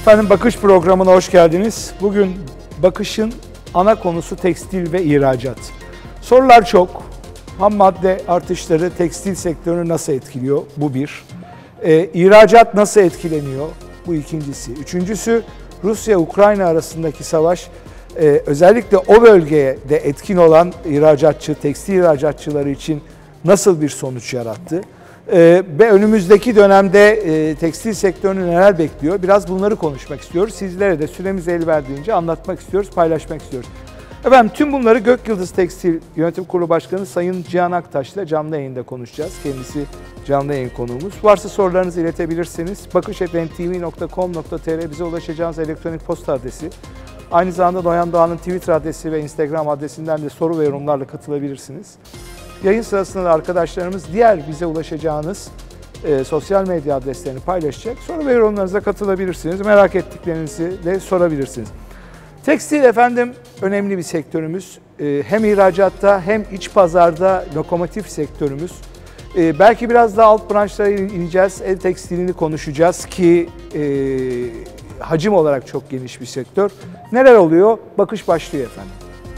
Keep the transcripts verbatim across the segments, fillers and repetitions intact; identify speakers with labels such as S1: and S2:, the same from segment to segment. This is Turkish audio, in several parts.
S1: Efendim Bakış programına hoş geldiniz. Bugün Bakış'ın ana konusu tekstil ve ihracat. Sorular çok. Ham madde artışları tekstil sektörünü nasıl etkiliyor? Bu bir. Ee, ihracat nasıl etkileniyor? Bu ikincisi. Üçüncüsü Rusya-Ukrayna arasındaki savaş e, özellikle o bölgeye de etkin olan ihracatçı, tekstil ihracatçıları için nasıl bir sonuç yarattı? Ee, ve önümüzdeki dönemde e, tekstil sektörünü neler bekliyor? Biraz bunları konuşmak istiyoruz. Sizlere de süremiz el verdiğince anlatmak istiyoruz, paylaşmak istiyoruz. Efendim tüm bunları Gökyıldız Tekstil Yönetim Kurulu Başkanı Sayın Cihan Aktaş'la canlı yayında konuşacağız. Kendisi canlı yayın konuğumuz. Varsa sorularınızı iletebilirsiniz. bakış et en ti vi nokta com nokta tr bize ulaşacağınız elektronik posta adresi. Aynı zamanda Noyan Doğan'ın Twitter adresi ve Instagram adresinden de soru ve yorumlarla katılabilirsiniz. Yayın sırasında da arkadaşlarımız diğer bize ulaşacağınız e, sosyal medya adreslerini paylaşacak. Soru ve yorumlarınıza katılabilirsiniz. Merak ettiklerinizi de sorabilirsiniz. Tekstil efendim önemli bir sektörümüz. E, hem ihracatta hem iç pazarda lokomotif sektörümüz. E, belki biraz daha alt branşlara ineceğiz. El tekstilini konuşacağız ki e, hacim olarak çok geniş bir sektör. Neler oluyor? Bakış başlıyor efendim.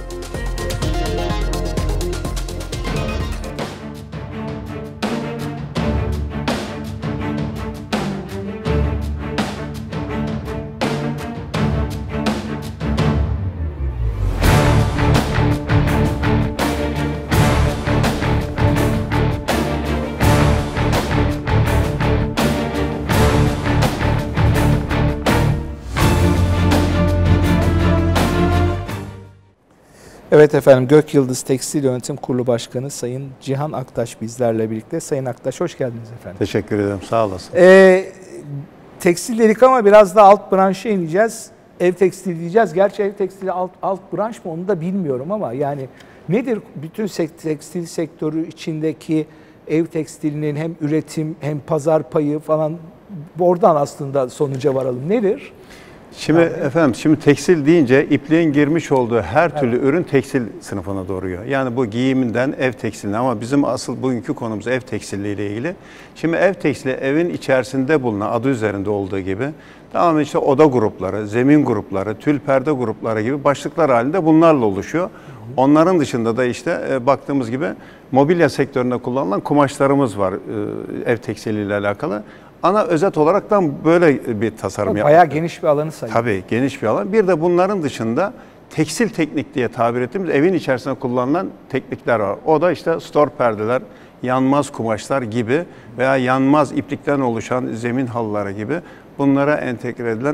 S1: Evet efendim, Gökyıldız Tekstil Yönetim Kurulu Başkanı Sayın Cihan Aktaş bizlerle birlikte. Sayın Aktaş hoş geldiniz efendim.
S2: Teşekkür ederim, sağ olasın.
S1: Ee, tekstil dedik ama biraz da alt branşa ineceğiz. Ev tekstili diyeceğiz. Gerçi ev tekstili alt, alt branş mı onu da bilmiyorum ama yani nedir bütün tekstil sektörü içindeki ev tekstilinin hem üretim hem pazar payı falan, oradan aslında sonuca varalım. Nedir?
S2: Şimdi Abi. efendim, şimdi tekstil deyince ipliğin girmiş olduğu her türlü evet. ürün tekstil sınıfına doğruyor. Yani bu giyiminden ev tekstiline, ama bizim asıl bugünkü konumuz ev tekstiliyle ilgili. Şimdi ev tekstili evin içerisinde bulunan, adı üzerinde olduğu gibi tamamen işte oda grupları, zemin grupları, tül perde grupları gibi başlıklar halinde bunlarla oluşuyor. Hı hı. Onların dışında da işte e, baktığımız gibi mobilya sektöründe kullanılan kumaşlarımız var e, ev tekstiliyle alakalı. Ana özet olaraktan böyle bir tasarım yapmak.
S1: Bayağı geniş bir alanı sayıyor.
S2: Tabii geniş bir alan. Bir de bunların dışında tekstil teknik diye tabir ettiğimiz evin içerisinde kullanılan teknikler var. O da işte store perdeler, yanmaz kumaşlar gibi veya yanmaz iplikten oluşan zemin halıları gibi bunlara entegre edilen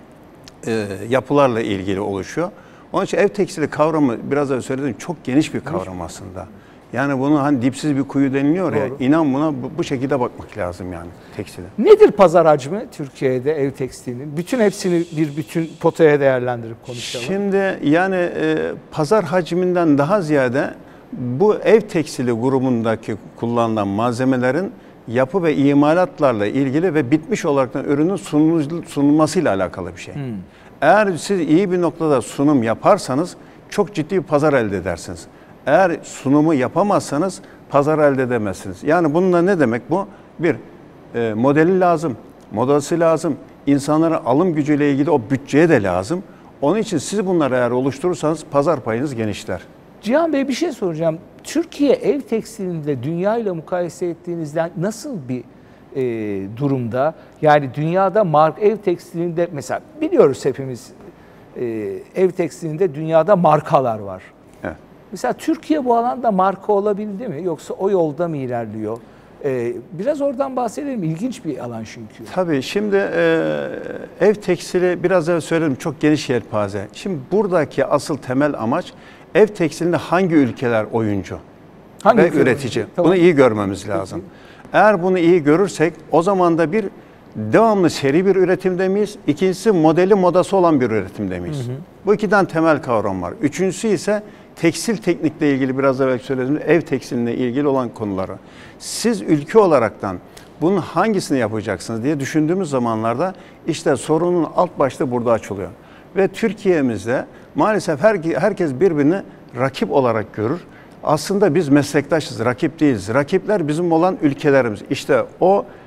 S2: e, yapılarla ilgili oluşuyor. Onun için ev tekstili kavramı biraz önce söylediğim çok geniş bir kavram aslında. Yani bunu hani dipsiz bir kuyu deniliyor ya, Doğru. inan buna bu, bu şekilde bakmak lazım yani tekstile.
S1: Nedir pazar hacmi Türkiye'de ev tekstilinin? Bütün hepsini bir bütün potaya değerlendirip konuşalım.
S2: Şimdi yani e, pazar hacminden daha ziyade bu ev tekstili grubundaki kullanılan malzemelerin yapı ve imalatlarla ilgili ve bitmiş olarak da ürünün sunulmasıyla alakalı bir şey. Hmm. Eğer siz iyi bir noktada sunum yaparsanız çok ciddi bir pazar elde edersiniz. Eğer sunumu yapamazsanız pazar elde edemezsiniz. Yani bununla ne demek bu? Bir, e, modeli lazım, modası lazım, insanların alım gücüyle ilgili o bütçeye de lazım. Onun için siz bunları eğer oluşturursanız pazar payınız genişler.
S1: Cihan Bey bir şey soracağım. Türkiye ev tekstilinde dünya ile mukayese ettiğinizde nasıl bir e, durumda? Yani dünyada mark ev tekstilinde mesela biliyoruz hepimiz e, ev tekstilinde dünyada markalar var.
S2: Evet.
S1: Mesela Türkiye bu alanda marka olabildi mi? Yoksa o yolda mı ilerliyor? Ee, biraz oradan bahsedelim. İlginç bir alan çünkü.
S2: Tabii şimdi e, ev tekstili biraz evvel söyledim, çok geniş yelpaze. Şimdi buradaki asıl temel amaç ev tekstilinde hangi ülkeler oyuncu hangi ve üretici? Tamam. Bunu iyi görmemiz lazım. Peki. Eğer bunu iyi görürsek o zaman da bir devamlı seri bir üretimde miyiz? İkincisi modeli modası olan bir üretimde miyiz? Hı hı. Bu ikiden temel kavram var. Üçüncüsü ise tekstil teknikle ilgili biraz evvel söylediğim ev tekstiline ilgili olan konuları. Siz ülke olaraktan bunun hangisini yapacaksınız diye düşündüğümüz zamanlarda işte sorunun alt başlığı burada açılıyor. Ve Türkiye'mizde maalesef her, herkes birbirini rakip olarak görür. Aslında biz meslektaşız, rakip değiliz. Rakipler bizim olan ülkelerimiz. İşte o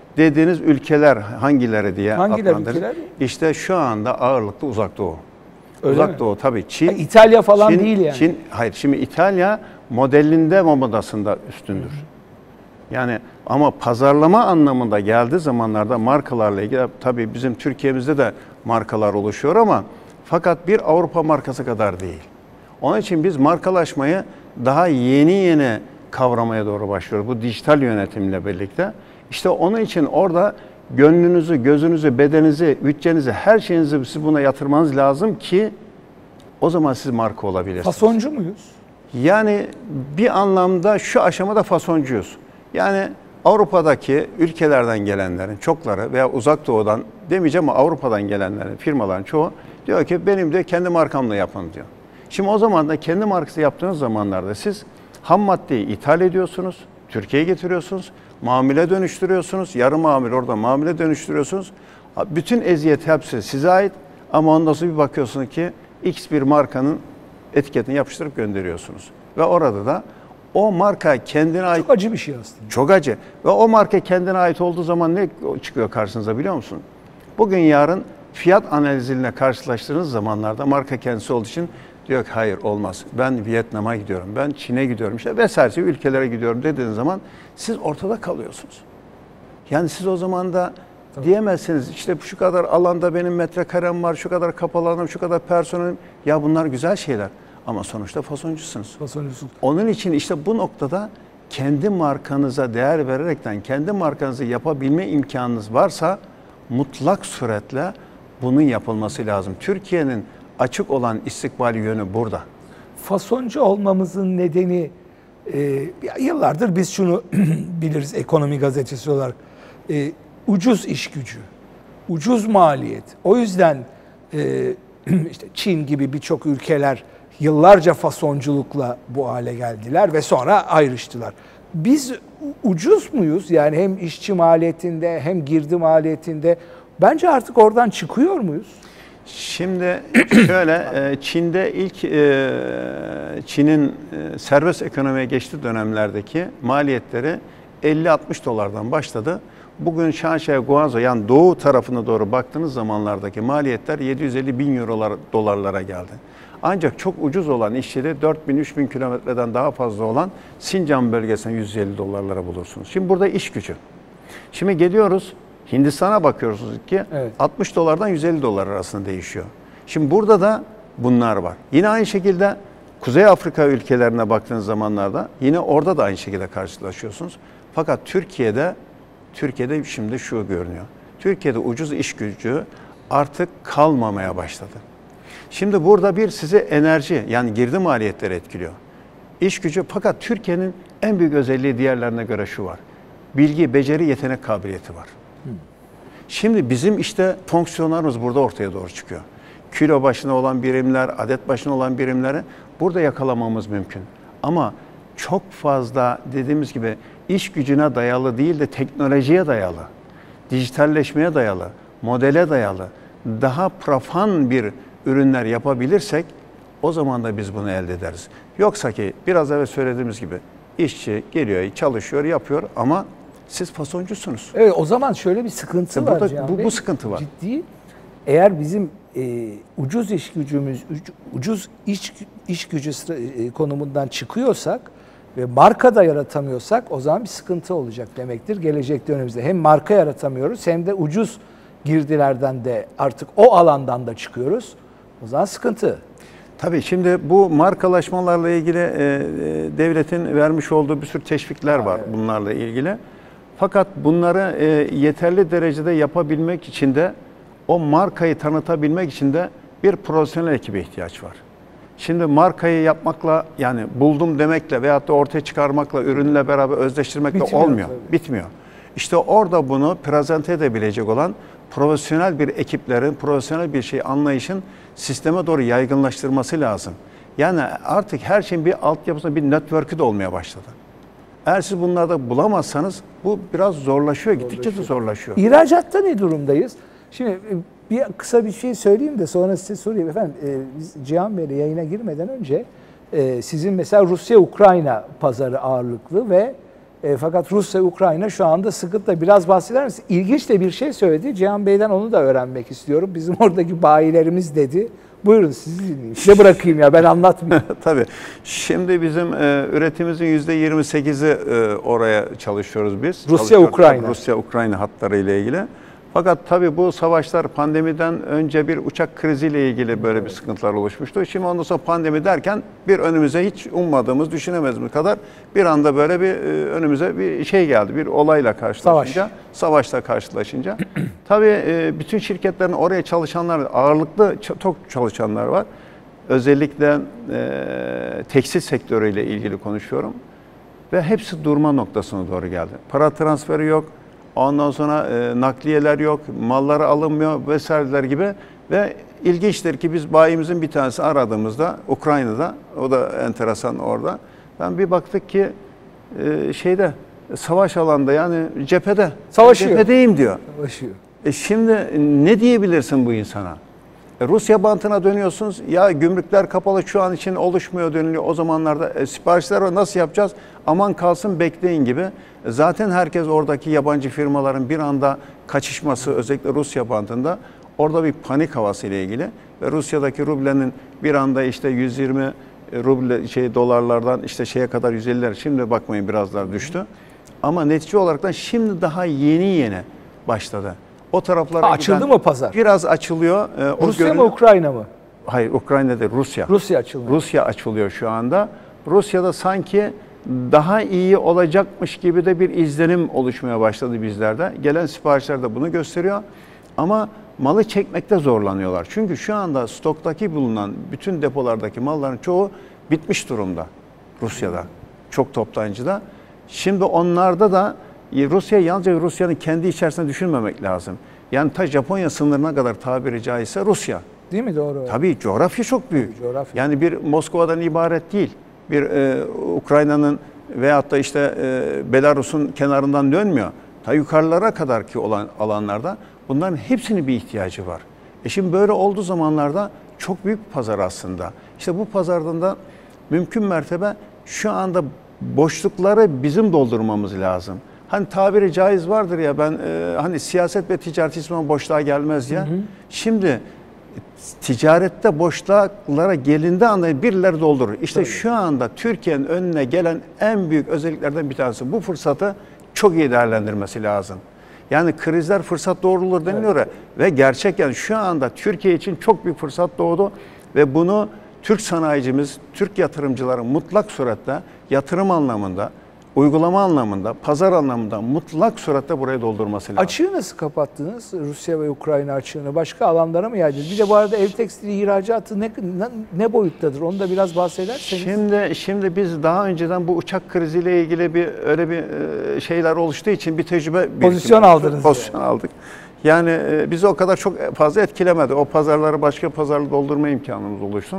S2: dediğiniz ülkeler hangileri diye
S1: Hangileri
S2: adlandırır.
S1: ülkeler?
S2: İşte şu anda ağırlıklı Uzak Doğu.
S1: Öyle
S2: Uzak
S1: mi?
S2: Doğu tabii Çin.
S1: Ha, İtalya falan
S2: Çin,
S1: değil yani.
S2: Çin, hayır şimdi İtalya modelinde ve modasında üstündür. Hı. Yani ama pazarlama anlamında geldiği zamanlarda markalarla ilgili tabii bizim Türkiye'mizde de markalar oluşuyor ama fakat bir Avrupa markası kadar değil. Onun için biz markalaşmayı daha yeni yeni kavramaya doğru başlıyoruz. Bu dijital yönetimle birlikte. İşte onun için orada gönlünüzü, gözünüzü, bedeninizi, bütçenizi, her şeyinizi siz buna yatırmanız lazım ki o zaman siz marka olabilirsiniz.
S1: Fasoncu muyuz?
S2: Yani bir anlamda şu aşamada fasoncuyuz. Yani Avrupa'daki ülkelerden gelenlerin çokları veya Uzak Doğu'dan demeyeceğim ama Avrupa'dan gelenlerin, firmaların çoğu diyor ki benim de kendi markamla yapın diyor. Şimdi o zaman da kendi markası yaptığınız zamanlarda siz ham maddeyi ithal ediyorsunuz, Türkiye'ye getiriyorsunuz, mamule dönüştürüyorsunuz, yarı mamule orada mamule dönüştürüyorsunuz. Bütün eziyet hepsi size ait ama ondan sonra bir bakıyorsunuz ki X bir markanın etiketini yapıştırıp gönderiyorsunuz. Ve orada da o marka kendine ait...
S1: Çok acı bir şey aslında.
S2: Çok acı. Ve o marka kendine ait olduğu zaman ne çıkıyor karşınıza biliyor musun? Bugün yarın fiyat analiziyle karşılaştığınız zamanlarda marka kendisi olduğu için diyor ki hayır olmaz. Ben Vietnam'a gidiyorum, ben Çin'e gidiyorum işte vesaire ülkelere gidiyorum dediğiniz zaman siz ortada kalıyorsunuz. Yani siz o zaman da tabii diyemezsiniz işte şu kadar alanda benim metrekarem var, şu kadar kapalı alanım, şu kadar personelim. Ya bunlar güzel şeyler ama sonuçta fasoncusunuz.
S1: Fasoncusun.
S2: Onun için işte bu noktada kendi markanıza değer vererekten kendi markanızı yapabilme imkanınız varsa mutlak suretle bunun yapılması lazım. Türkiye'nin açık olan istikbali yönü burada.
S1: Fasoncu olmamızın nedeni e, yıllardır biz şunu biliriz ekonomi gazetesi olarak. E, ucuz iş gücü, ucuz maliyet. O yüzden e, işte Çin gibi birçok ülkeler yıllarca fasonculukla bu hale geldiler ve sonra ayrıştılar. Biz ucuz muyuz? Yani hem işçi maliyetinde hem girdi maliyetinde. Bence artık oradan çıkıyor muyuz?
S2: Şimdi şöyle, Çin'de ilk Çin'in serbest ekonomiye geçtiği dönemlerdeki maliyetleri elli altmış dolardan başladı. Bugün Şanşay, Guangzhou yani doğu tarafına doğru baktığınız zamanlardaki maliyetler yedi yüz elli bin eurolar, dolarlara geldi. Ancak çok ucuz olan işçide dört bin üç bin kilometreden daha fazla olan Sincan bölgesinde yüz elli dolarlara bulursunuz. Şimdi burada iş gücü. Şimdi geliyoruz Hindistan'a bakıyorsunuz ki evet, altmış dolardan yüz elli dolar arasında değişiyor. Şimdi burada da bunlar var. Yine aynı şekilde Kuzey Afrika ülkelerine baktığınız zamanlarda yine orada da aynı şekilde karşılaşıyorsunuz. Fakat Türkiye'de Türkiye'de şimdi şu görünüyor. Türkiye'de ucuz iş gücü artık kalmamaya başladı. Şimdi burada bir size enerji yani girdi maliyetleri etkiliyor. İş gücü fakat Türkiye'nin en büyük özelliği diğerlerine göre şu var. Bilgi, beceri, yetenek kabiliyeti var. Hmm. Şimdi bizim işte fonksiyonlarımız burada ortaya doğru çıkıyor. Kilo başına olan birimler, adet başına olan birimleri burada yakalamamız mümkün. Ama çok fazla dediğimiz gibi iş gücüne dayalı değil de teknolojiye dayalı, dijitalleşmeye dayalı, modele dayalı, daha profan bir ürünler yapabilirsek o zaman da biz bunu elde ederiz. Yoksa ki biraz evvel söylediğimiz gibi işçi geliyor, çalışıyor, yapıyor ama siz fasoncusunuz.
S1: Evet, o zaman şöyle bir sıkıntı
S2: işte
S1: var.
S2: Burada, bu, bu sıkıntı var.
S1: Ciddi. Eğer bizim e, ucuz iş gücümüz, ucuz iş, iş gücü konumundan çıkıyorsak ve marka da yaratamıyorsak o zaman bir sıkıntı olacak demektir gelecekte önümüzde. Hem marka yaratamıyoruz hem de ucuz girdilerden de artık o alandan da çıkıyoruz. O zaman sıkıntı. Tabii şimdi bu markalaşmalarla ilgili e, devletin vermiş olduğu bir sürü teşvikler var evet, bunlarla ilgili. Fakat bunları e, yeterli derecede yapabilmek için de o markayı tanıtabilmek için de bir profesyonel ekibe ihtiyaç var. Şimdi markayı yapmakla yani buldum demekle veyahut da ortaya çıkarmakla, ürünle beraber özdeştirmekle bitmiyor, olmuyor. Tabii. Bitmiyor. İşte orada bunu prezente edebilecek olan profesyonel bir ekiplerin, profesyonel bir şey anlayışın sisteme doğru yaygınlaştırması lazım. Yani artık her şeyin bir altyapısında bir network'ü de olmaya başladı. Eğer siz bunlarda bulamazsanız bu biraz zorlaşıyor, gittikçe de zorlaşıyor. İhracatta ne durumdayız? Şimdi bir kısa bir şey söyleyeyim de sonra size sorayım. Efendim biz Cihan Bey'le yayına girmeden önce sizin mesela Rusya-Ukrayna pazarı ağırlıklı ve E, fakat Rusya, Ukrayna şu anda sıkıntıda. Biraz bahseder misin? İlginç de bir şey söyledi. Cihan Bey'den onu da öğrenmek istiyorum. Bizim oradaki bayilerimiz dedi. Buyurun sizi dinleyeyim. Size bırakayım ya, ben anlatmayayım.
S2: Tabii. Şimdi bizim e, üretimimizin yüzde yirmi sekizi e, oraya çalışıyoruz biz.
S1: Rusya, Ukrayna.
S2: Rusya, Ukrayna hatları ile ilgili. Fakat tabii bu savaşlar pandemiden önce bir uçak kriziyle ilgili böyle bir sıkıntılar oluşmuştu. Şimdi ondan sonra pandemi derken bir önümüze hiç ummadığımız, düşünemediğimiz kadar bir anda böyle bir e, önümüze bir şey geldi. Bir olayla karşılaşınca, Savaş. savaşla karşılaşınca. Tabii e, bütün şirketlerin oraya çalışanlar, ağırlıklı çok çalışanlar var. Özellikle e, tekstil sektörüyle ilgili konuşuyorum. Ve hepsi durma noktasına doğru geldi. Para transferi yok. Ondan sonra e, nakliyeler yok, malları alınmıyor vesaireler gibi. Ve ilginçtir ki biz bayimizin bir tanesi aradığımızda Ukrayna'da, o da enteresan orada. Ben bir baktık ki e, şeyde savaş alanında, yani cephede.
S1: Savaşıyor.
S2: Cephedeyim diyor.
S1: Savaşıyor.
S2: E şimdi ne diyebilirsin bu insana? E, Rusya bantına dönüyorsunuz. Ya gümrükler kapalı, şu an için oluşmuyor deniliyor. O zamanlarda e, siparişler var, nasıl yapacağız? Aman kalsın bekleyin gibi. E, zaten herkes oradaki yabancı firmaların bir anda kaçışması, özellikle Rusya bantında orada bir panik havası ile ilgili ve Rusya'daki rublenin bir anda işte yüz yirmi ruble şey dolarlardan işte şeye kadar yüz elliler, şimdi bakmayın biraz daha düştü. Ama netice olarak şimdi daha yeni yeni başladı. O taraflara
S1: ha, açıldı mı pazar?
S2: Biraz açılıyor. Ee,
S1: Rusya görünüyor. mı Ukrayna mı?
S2: Hayır, Ukrayna değil, Rusya.
S1: Rusya açılıyor.
S2: Rusya açılıyor şu anda. Rusya'da sanki daha iyi olacakmış gibi de bir izlenim oluşmaya başladı bizlerde. Gelen siparişler de bunu gösteriyor. Ama malı çekmekte zorlanıyorlar. Çünkü şu anda stoktaki bulunan bütün depolardaki malların çoğu bitmiş durumda Rusya'da. Çok toptancıda. Şimdi onlarda da Rusya, yalnızca Rusya'nın kendi içerisinde düşünmemek lazım. Yani ta Japonya sınırına kadar tabiri caizse Rusya.
S1: Değil mi? Doğru.
S2: Tabii coğrafya çok büyük.
S1: Coğrafya.
S2: Yani bir Moskova'dan ibaret değil. Bir e, Ukrayna'nın veyahut da işte e, Belarus'un kenarından dönmüyor. Ta yukarılara kadar ki olan alanlarda bunların hepsinin bir ihtiyacı var. E şimdi böyle olduğu zamanlarda çok büyük bir pazar aslında. İşte bu pazardan da mümkün mertebe şu anda boşlukları bizim doldurmamız lazım. Hani tabiri caiz vardır ya, ben e, hani siyaset ve ticaret ismi boşluğa gelmez ya. Hı hı. Şimdi ticarette boşluklara gelindi anda birileri doldurur. İşte Tabii. şu anda Türkiye'nin önüne gelen en büyük özelliklerden bir tanesi. Bu fırsatı çok iyi değerlendirmesi lazım. Yani krizler fırsat doğrulur deniliyor evet. ya. Ve gerçek, yani şu anda Türkiye için çok büyük fırsat doğdu ve bunu Türk sanayicimiz, Türk yatırımcıları mutlak surette yatırım anlamında, uygulama anlamında, pazar anlamında mutlak surette burayı doldurması lazım.
S1: Açığı nasıl kapattınız? Rusya ve Ukrayna açığını başka alanlara mı yaydınız? Bir de bu arada ev tekstili ihracatı ne, ne, ne boyuttadır? Onu da biraz bahsederseniz.
S2: Şimdi şimdi biz daha önceden bu uçak kriziyle ilgili bir öyle bir şeyler oluştuğu için bir tecrübe
S1: pozisyon aldınız.
S2: Pozisyon yani. aldık. Yani bizi o kadar çok fazla etkilemedi. O pazarları başka pazarla doldurma imkanımız oluştu.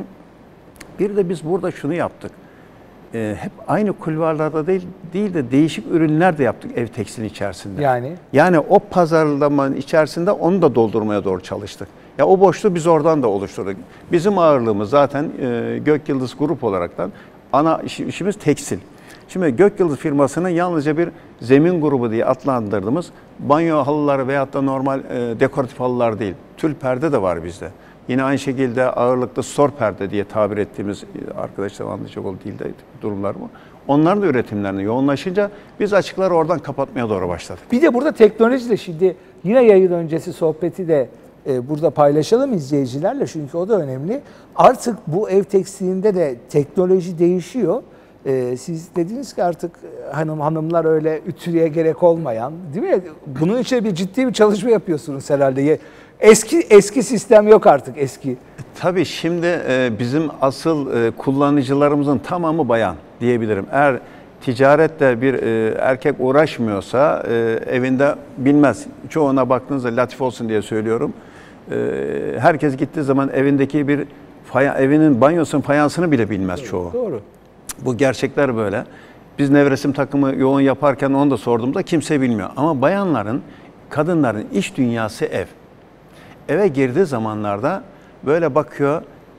S2: Bir de biz burada şunu yaptık. Ee, hep aynı kulvarlarda değil, değil de değişik ürünler de yaptık ev tekstilin içerisinde.
S1: Yani?
S2: Yani o pazarlamanın içerisinde onu da doldurmaya doğru çalıştık. Ya o boşluğu biz oradan da oluşturduk. Bizim ağırlığımız zaten e, Gök Yıldız Grup olaraktan ana iş, işimiz tekstil. Şimdi Gök Yıldız firmasının yalnızca bir zemin grubu diye adlandırdığımız banyo halıları veyahut da normal e, dekoratif halılar değil. Tül perde de var bizde. Yine aynı şekilde ağırlıklı stor perde diye tabir ettiğimiz, arkadaşlar anlayacak olduğu dilde durumlar bu. Onların da üretimlerine yoğunlaşınca biz açıkları oradan kapatmaya doğru başladık.
S1: Bir de burada teknoloji de, şimdi yine yayın öncesi sohbeti de e, burada paylaşalım izleyicilerle, çünkü o da önemli. Artık bu ev tekstilinde de teknoloji değişiyor. E, siz dediniz ki artık hanım hanımlar öyle ütüye gerek olmayan, değil mi? Bunun için bir ciddi bir çalışma yapıyorsunuz herhalde. Eski eski sistem yok artık, eski.
S2: Tabii şimdi e, bizim asıl e, kullanıcılarımızın tamamı bayan diyebilirim. Eğer ticarette bir e, erkek uğraşmıyorsa e, evinde bilmez. Çoğuna baktığınızda latif olsun diye söylüyorum. E, herkes gittiği zaman evindeki bir faya, evinin banyosunun fayansını bile bilmez doğru, çoğu.
S1: Doğru.
S2: Bu gerçekler böyle. Biz nevresim takımı yoğun yaparken onu da sorduğumda kimse bilmiyor. Ama bayanların, kadınların iş dünyası ev. Eve girdiği zamanlarda böyle bakıyor,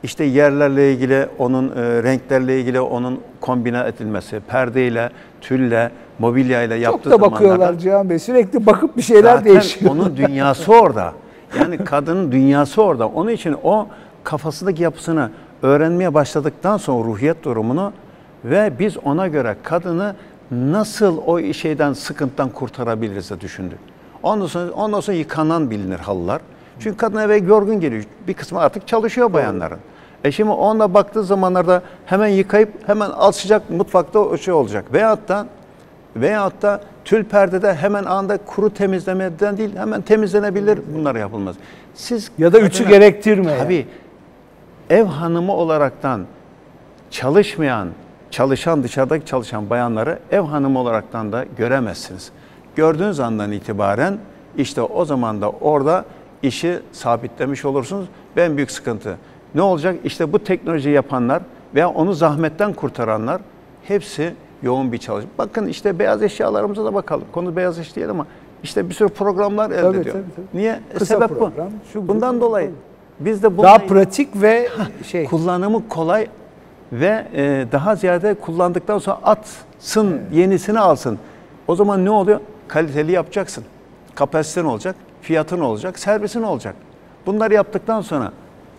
S2: işte yerlerle ilgili, onun e, renklerle ilgili onun kombine edilmesi, perdeyle, tülle, mobilyayla yaptığı
S1: zamanlarda. Çok da bakıyorlar
S2: zamanlarda,
S1: Cihan Bey. Sürekli bakıp bir şeyler
S2: zaten
S1: değişiyor.
S2: onun dünyası orada. Yani kadının dünyası orada. Onun için o kafasındaki yapısını öğrenmeye başladıktan sonra ruhiyet durumunu ve biz ona göre kadını nasıl o şeyden, sıkıntıdan kurtarabiliriz de düşündük. Ondan sonra, ondan sonra yıkanan bilinir halılar. Çünkü kadın eve yorgun geliyor. Bir kısmı artık çalışıyor bayanların. E şimdi ona baktığı zamanlarda hemen yıkayıp hemen alışacak, mutfakta o şey olacak. Veyahut da veyahut da tül perdede hemen anda kuru temizlemeden değil, hemen temizlenebilir, bunlar yapılmaz. Siz
S1: ya da ütü gerektirme.
S2: Tabii yani. Ev hanımı olaraktan çalışmayan, çalışan, dışarıdaki çalışan bayanları ev hanımı olaraktan da göremezsiniz. Gördüğünüz andan itibaren işte o zaman da orada işi sabitlemiş olursunuz. En büyük sıkıntı. Ne olacak? İşte bu teknoloji yapanlar veya onu zahmetten kurtaranlar hepsi yoğun bir çalışma. Bakın işte beyaz eşyalarımıza da bakalım. Konu beyaz eşya değil ama işte bir sürü programlar elde
S1: tabii,
S2: ediyor.
S1: Tabii, tabii.
S2: Niye?
S1: Kısa
S2: Sebep
S1: program,
S2: bu.
S1: şu,
S2: Bundan
S1: bu,
S2: dolayı
S1: bu.
S2: biz de
S1: daha pratik ve şey
S2: kullanımı kolay ve e, daha ziyade kullandıktan sonra atsın, evet. yenisini alsın. O zaman ne oluyor? Kaliteli yapacaksın. Kapasiten olacak, fiyatın olacak, servisin olacak. Bunları yaptıktan sonra.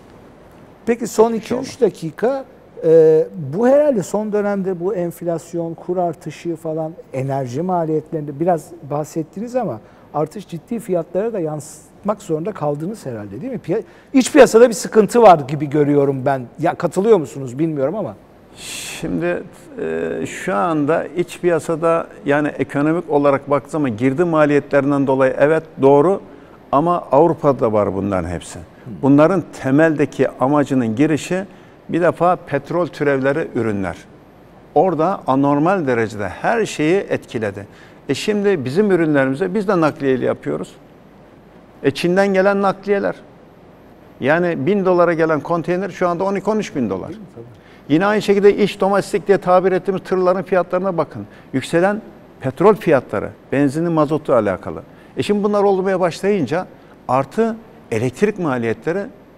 S1: Peki son iki üç dakika e, bu herhalde son dönemde bu enflasyon, kur artışı falan, enerji maliyetlerinde biraz bahsettiniz ama artış ciddi fiyatlara da yansıtmak zorunda kaldınız herhalde değil mi? Piy- İç piyasada bir sıkıntı var gibi görüyorum ben. Ya katılıyor musunuz bilmiyorum ama.
S2: Şimdi e, şu anda iç piyasada yani ekonomik olarak baktığımız zaman girdi maliyetlerinden dolayı evet doğru ama Avrupa'da var bunların hepsi. Bunların temeldeki amacının girişi bir defa petrol türevleri ürünler. Orada anormal derecede her şeyi etkiledi. E şimdi bizim ürünlerimize biz de nakliyeli yapıyoruz. E Çin'den gelen nakliyeler. Yani bin dolara gelen konteyner şu anda on iki on üç bin dolar. Yine aynı şekilde iç domestik diye tabir ettiğimiz tırların fiyatlarına bakın. Yükselen petrol fiyatları, benzinin mazotu alakalı. E şimdi bunlar olmaya başlayınca artı elektrik maliyetleri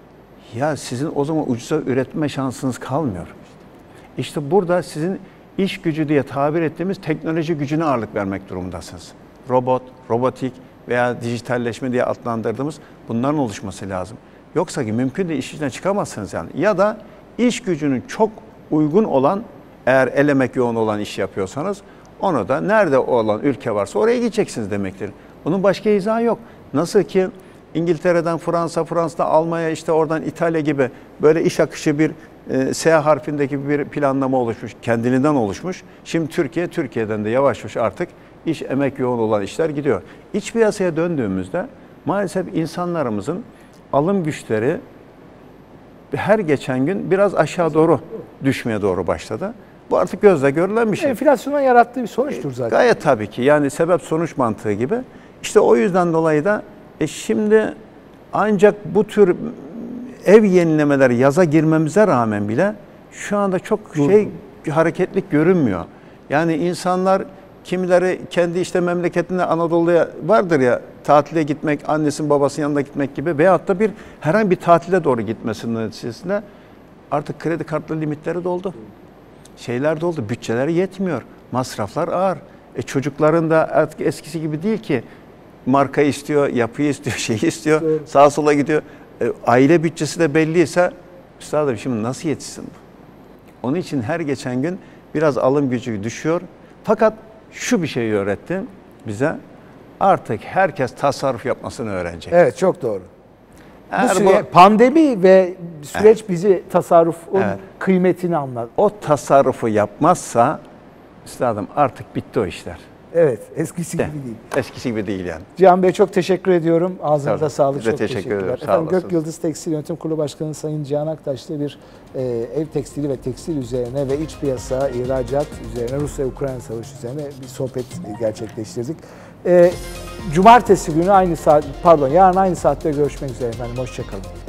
S2: ya sizin o zaman ucuza üretme şansınız kalmıyor. İşte burada sizin iş gücü diye tabir ettiğimiz teknoloji gücüne ağırlık vermek durumundasınız. Robot, robotik veya dijitalleşme diye adlandırdığımız bunların oluşması lazım. Yoksa ki mümkün de iş içinden çıkamazsınız yani. Ya da iş gücünün çok uygun olan, eğer el emek yoğun olan iş yapıyorsanız onu da nerede olan ülke varsa oraya gideceksiniz demektir. Bunun başka izahı yok. Nasıl ki İngiltere'den Fransa, Fransa'dan Almanya, işte oradan İtalya gibi böyle iş akışı bir e, S harfindeki bir planlama oluşmuş, kendiliğinden oluşmuş. Şimdi Türkiye, Türkiye'den de yavaş yavaş artık iş emek yoğun olan işler gidiyor. İç piyasaya döndüğümüzde maalesef insanlarımızın alım güçleri her geçen gün biraz aşağı doğru düşmeye doğru başladı. Bu artık gözle görülen bir şey.
S1: Enflasyonun yarattığı bir sonuçtur zaten.
S2: Gayet tabii ki. Yani sebep sonuç mantığı gibi. İşte o yüzden dolayı da e şimdi ancak bu tür ev yenilemeleri yaza girmemize rağmen bile şu anda çok şey hareketlik görünmüyor. Yani insanlar kimileri kendi işte memleketinde Anadolu'ya vardır ya tatile gitmek, annesinin babasının yanına gitmek gibi veyahut da bir herhangi bir tatile doğru gitmesinin neticesinde artık kredi kartlı limitleri doldu. Şeyler doldu, bütçeleri yetmiyor, masraflar ağır. E çocukların da artık eskisi gibi değil ki marka istiyor, yapıyı istiyor, şeyi istiyor, doğru. Sağa sola gidiyor. E, aile bütçesi de belliyse üstadım şimdi nasıl yetişsin bu? Onun için her geçen gün biraz alım gücü düşüyor. Fakat şu bir şeyi öğretti bize. Artık herkes tasarruf yapmasını öğrenecek.
S1: Evet, çok doğru.
S2: Eğer
S1: bu süre,
S2: bu,
S1: pandemi ve süreç evet. bizi tasarrufun
S2: evet.
S1: kıymetini anlattı.
S2: O tasarrufu yapmazsa üstadım artık bitti o işler.
S1: Evet, eskisi
S2: De,
S1: gibi değil.
S2: Eskisi gibi değil yani.
S1: Cihan Bey çok teşekkür ediyorum. Ağzınıza sağlık.
S2: Size
S1: çok
S2: teşekkür
S1: teşekkürler.
S2: ederim. Sağ
S1: Efendim,
S2: olasınız.
S1: Gök Yıldız Tekstil Yönetim Kurulu Başkanı Sayın Cihan Aktaş'la bir e, ev tekstili ve tekstil üzerine ve iç piyasa, ihracat üzerine, Rusya-Ukrayna savaşı üzerine bir sohbet gerçekleştirdik. E, Cumartesi günü aynı saat, pardon yarın aynı saatte görüşmek üzere efendim. Hoşça kalın.